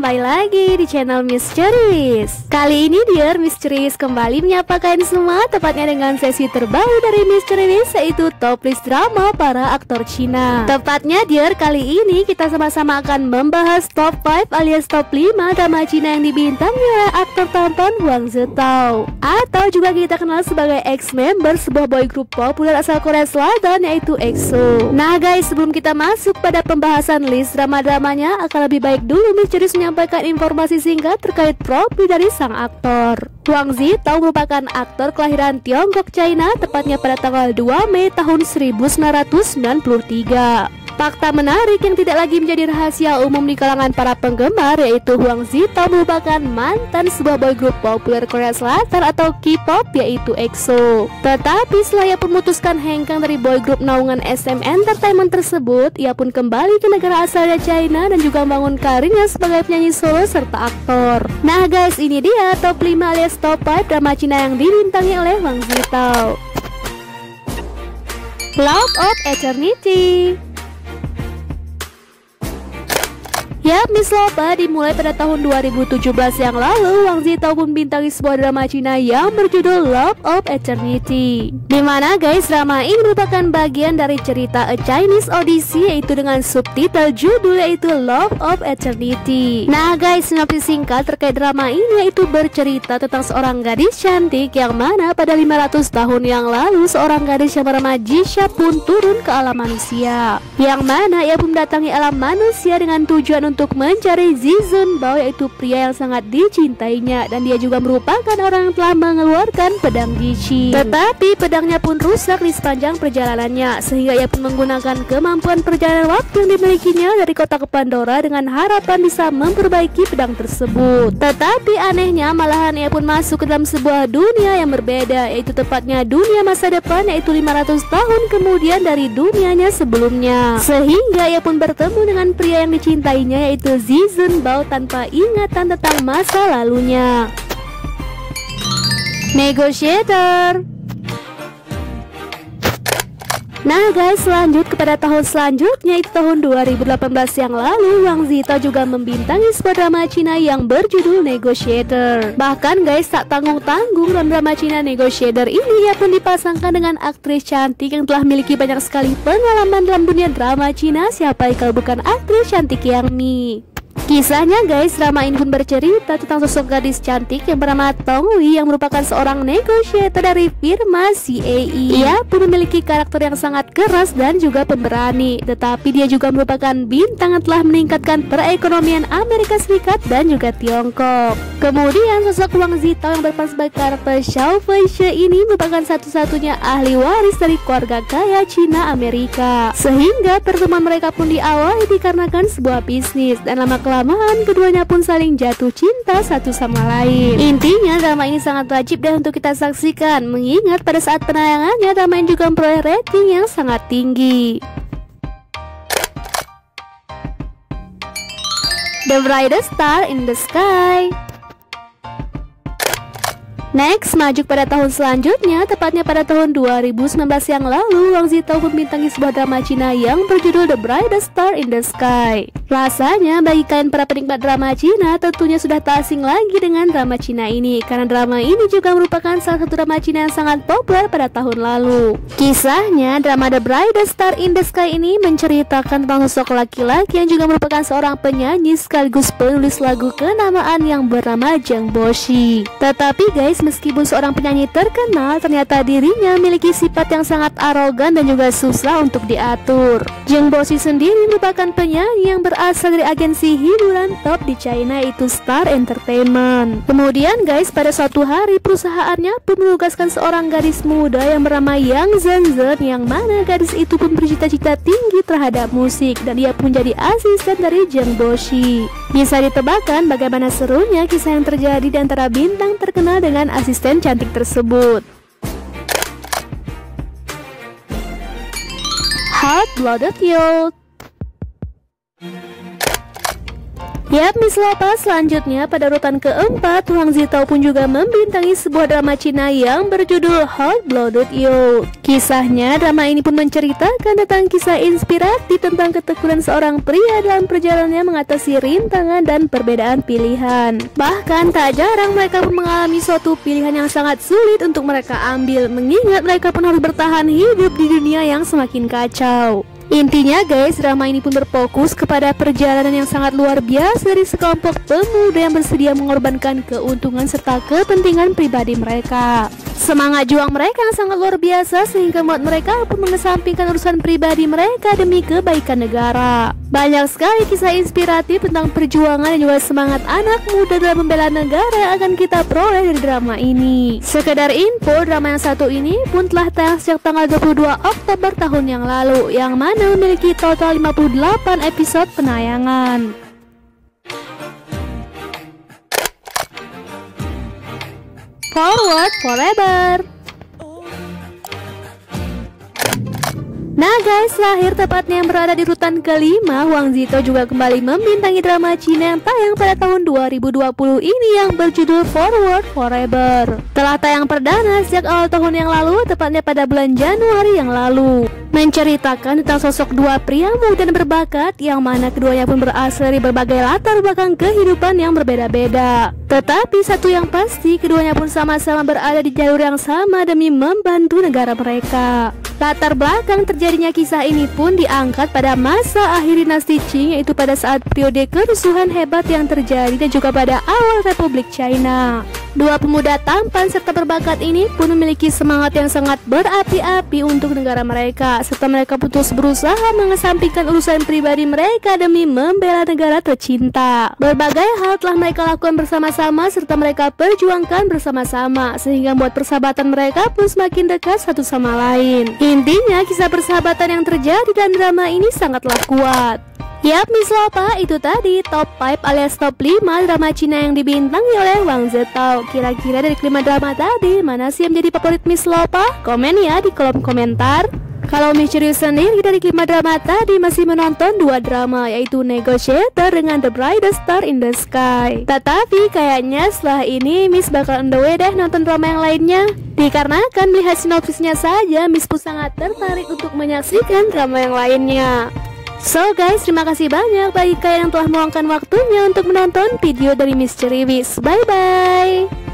kembali lagi di channel Misteries. Kali ini dear Misteries kembali menyapa kalian semua, tepatnya dengan sesi terbaru dari Misteries, yaitu top list drama para aktor Cina. Tepatnya dear, kali ini kita sama-sama akan membahas top 5 alias top 5 drama Cina yang dibintangi oleh aktor tampan Huang Zitao, atau juga kita kenal sebagai ex-member sebuah boy group populer asal Korea Selatan, yaitu EXO. Nah guys, sebelum kita masuk pada pembahasan list drama-dramanya, akan lebih baik dulu Misteries menyampaikan informasi singkat terkait profil dari sang aktor. Huang Zitao merupakan aktor kelahiran Tiongkok, China, tepatnya pada tanggal 2 Mei tahun 1993. Fakta menarik yang tidak lagi menjadi rahasia umum di kalangan para penggemar, yaitu Huang Zitao merupakan mantan sebuah boy group populer Korea Selatan atau K-pop, yaitu EXO. Tetapi setelah ia memutuskan hengkang dari boy group naungan SM Entertainment tersebut, ia pun kembali ke negara asalnya China dan juga membangun karirnya sebagai penyanyi solo serta aktor. Nah guys, ini dia top 5 alias top 5 drama Cina yang dibintangi oleh Huang Zitao. Love of Eternity. Yap, Miss Loba, dimulai pada tahun 2017 yang lalu, Huang Zitao pun bintangi sebuah drama Cina yang berjudul Love of Eternity. Dimana guys, drama ini merupakan bagian dari cerita A Chinese Odyssey, yaitu dengan subtitle judul yaitu Love of Eternity. Nah guys, sinopsis singkat terkait drama ini yaitu bercerita tentang seorang gadis cantik yang mana pada 500 tahun yang lalu seorang gadis yang bernama Jisha pun turun ke alam manusia, yang mana ia pun mendatangi alam manusia dengan tujuan untuk mencari Zizun Bao, yaitu pria yang sangat dicintainya, dan dia juga merupakan orang yang telah mengeluarkan pedang Jiqi. Tetapi pedangnya pun rusak di sepanjang perjalanannya, sehingga ia pun menggunakan kemampuan perjalanan waktu yang dimilikinya dari kota ke Pandora dengan harapan bisa memperbaiki pedang tersebut. Tetapi anehnya malahan ia pun masuk ke dalam sebuah dunia yang berbeda, yaitu tepatnya dunia masa depan, yaitu 500 tahun kemudian dari dunianya sebelumnya, sehingga ia pun bertemu dengan pria yang dicintainya, yaitu Zizun Bao, tanpa ingatan tentang masa lalunya. Negotiator. Nah guys, lanjut kepada tahun selanjutnya, itu tahun 2018 yang lalu, Huang Zitao juga membintangi sebuah drama Cina yang berjudul Negotiator. Bahkan guys, tak tanggung-tanggung dalam drama Cina Negotiator ini, ia pun dipasangkan dengan aktris cantik yang telah memiliki banyak sekali pengalaman dalam dunia drama Cina. Siapa kalau bukan aktris cantik Yang Mi. Kisahnya guys, drama ini pun bercerita tentang sosok gadis cantik yang bernama Tong Li, yang merupakan seorang negosiator dari firma CAE. Ia pun memiliki karakter yang sangat keras dan juga pemberani, tetapi dia juga merupakan bintang yang telah meningkatkan perekonomian Amerika Serikat dan juga Tiongkok. Kemudian sosok Huang Zitao yang berperan sebagai karakter Xiao Feishe ini merupakan satu-satunya ahli waris dari keluarga kaya Cina Amerika, sehingga pertemuan mereka pun diawali dikarenakan sebuah bisnis, dan lama-kelamaan keduanya pun saling jatuh cinta satu sama lain. Intinya drama ini sangat wajib deh untuk kita saksikan, mengingat pada saat penayangannya drama ini juga memperoleh rating yang sangat tinggi. The Brightest Star in the Sky. Next, maju pada tahun selanjutnya, tepatnya pada tahun 2019 yang lalu, Huang Zitao membintangi sebuah drama Cina yang berjudul The Brightest Star in the Sky. Rasanya bagi kalian para penikmat drama Cina tentunya sudah tak asing lagi dengan drama Cina ini, karena drama ini juga merupakan salah satu drama Cina yang sangat populer pada tahun lalu. Kisahnya, drama The Brightest Star in the Sky ini menceritakan tentang sosok laki-laki yang juga merupakan seorang penyanyi sekaligus penulis lagu kenamaan yang bernama Zheng Boshi. Tetapi guys, meskipun seorang penyanyi terkenal, ternyata dirinya memiliki sifat yang sangat arogan dan juga susah untuk diatur. Zheng Boshi sendiri merupakan penyanyi yang berasal dari agensi hiburan top di China, yaitu Star Entertainment. Kemudian guys, pada suatu hari perusahaannya pun menugaskan seorang gadis muda yang bernama Yang Zhenzhen, yang mana gadis itu pun bercita-cita tinggi terhadap musik, dan dia pun jadi asisten dari Zheng Boshi. Bisa ditebakkan bagaimana serunya kisah yang terjadi di antara bintang terkenal dengan asisten cantik tersebut. Hot Blooded Youth. Yap, Miss Lopa selanjutnya pada urutan keempat, Wang Zitao pun juga membintangi sebuah drama Cina yang berjudul Hot Blooded You. Kisahnya, drama ini pun menceritakan tentang kisah inspiratif tentang ketekunan seorang pria dalam perjalanannya mengatasi rintangan dan perbedaan pilihan. Bahkan tak jarang mereka pun mengalami suatu pilihan yang sangat sulit untuk mereka ambil, mengingat mereka pun harus bertahan hidup di dunia yang semakin kacau. Intinya guys, drama ini pun berfokus kepada perjalanan yang sangat luar biasa dari sekelompok pemuda yang bersedia mengorbankan keuntungan serta kepentingan pribadi mereka. Semangat juang mereka yang sangat luar biasa sehingga membuat mereka pun mengesampingkan urusan pribadi mereka demi kebaikan negara. Banyak sekali kisah inspiratif tentang perjuangan dan juga semangat anak muda dalam membela negara yang akan kita peroleh dari drama ini. Sekedar info, drama yang satu ini pun telah tayang sejak tanggal 22 Oktober tahun yang lalu, yang mana memiliki total 58 episode penayangan. Forward Forever. Nah guys, lahir tepatnya yang berada di urutan kelima, Wang Zitao juga kembali membintangi drama Cina yang tayang pada tahun 2020 ini yang berjudul Forward Forever. Telah tayang perdana sejak awal tahun yang lalu, tepatnya pada bulan Januari yang lalu. Menceritakan tentang sosok dua pria muda dan berbakat yang mana keduanya pun berasal dari berbagai latar belakang kehidupan yang berbeda-beda. Tetapi satu yang pasti, keduanya pun sama-sama berada di jalur yang sama demi membantu negara mereka. Latar belakang terjadinya kisah ini pun diangkat pada masa akhir dinasti Qing, yaitu pada saat periode kerusuhan hebat yang terjadi dan juga pada awal Republik China. Dua pemuda tampan serta berbakat ini pun memiliki semangat yang sangat berapi-api untuk negara mereka, serta mereka pun terus berusaha mengesampingkan urusan pribadi mereka demi membela negara tercinta. Berbagai hal telah mereka lakukan bersama-sama serta mereka perjuangkan bersama-sama, sehingga membuat persahabatan mereka pun semakin dekat satu sama lain. Intinya, kisah persahabatan yang terjadi dalam drama ini sangatlah kuat. Yap, Miss Lopa, itu tadi top 5 alias top 5 drama Cina yang dibintangi oleh Wang Zitao. Kira-kira dari kelima drama tadi, mana sih yang menjadi favorit Miss Lopa? Komen ya di kolom komentar. Kalau Miss Cerius sendiri dari kelima drama tadi masih menonton dua drama, yaitu Negotiator dengan The Brightest Star in the Sky. Tetapi kayaknya setelah ini Miss bakal on the way deh nonton drama yang lainnya. Dikarenakan melihat sinopsisnya saja, Miss pun sangat tertarik untuk menyaksikan drama yang lainnya. So guys, terima kasih banyak bagi kalian yang telah meluangkan waktunya untuk menonton video dari Miss Ceriwis. Bye bye.